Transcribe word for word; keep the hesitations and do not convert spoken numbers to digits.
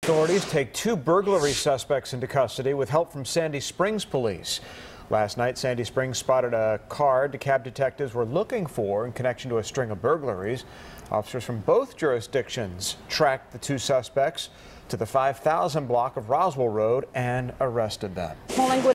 Authorities take two burglary suspects into custody with help from Sandy Springs police. Last night, Sandy Springs spotted a car DeKalb detectives were looking for in connection to a string of burglaries. Officers from both jurisdictions tracked the two suspects to the five thousand block of Roswell Road and arrested them.